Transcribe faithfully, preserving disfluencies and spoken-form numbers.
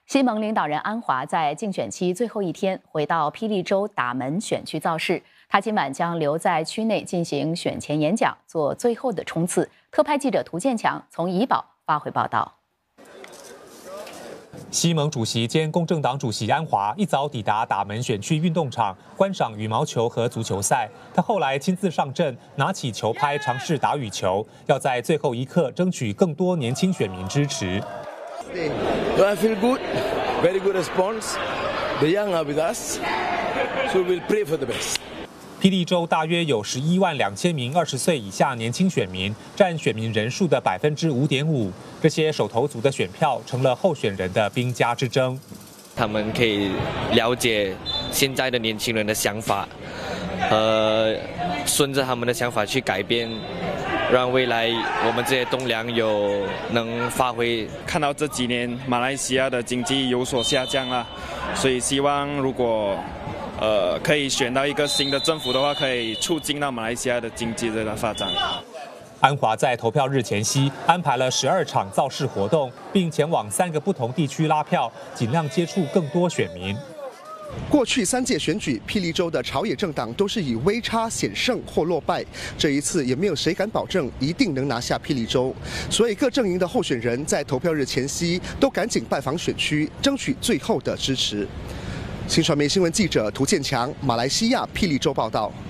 西蒙领导人安华在竞选期最后一天回到霹雳州打门选区造势，他今晚将留在区内进行选前演讲，做最后的冲刺。特派记者涂建强从怡保发回报道。 西蒙主席兼公正党主席安华一早抵达打门选区运动场，观赏羽毛球和足球赛。他后来亲自上阵，拿起球拍尝试打羽球，要在最后一刻争取更多年轻选民支持。 I feel good, very good response. The young are with us, so we'll pray for the best. 霹雳州大约有十一万两千名二十岁以下年轻选民，占选民人数的百分之五点五。这些手头足的选票成了候选人的兵家之争。 他们可以了解现在的年轻人的想法，呃，顺着他们的想法去改变，让未来我们这些栋梁有能发挥。 看到这几年马来西亚的经济有所下降了，所以希望如果。 呃，可以选到一个新的政府的话，可以促进到马来西亚的经济的发展。 安华在投票日前夕安排了十二场造势活动，并前往三个不同地区拉票，尽量接触更多选民。 过去三届选举，霹雳州的朝野政党都是以微差险胜或落败，这一次也没有谁敢保证一定能拿下霹雳州，所以各阵营的候选人在投票日前夕都赶紧拜访选区，争取最后的支持。新传媒新闻记者涂建强，马来西亚霹雳州报道。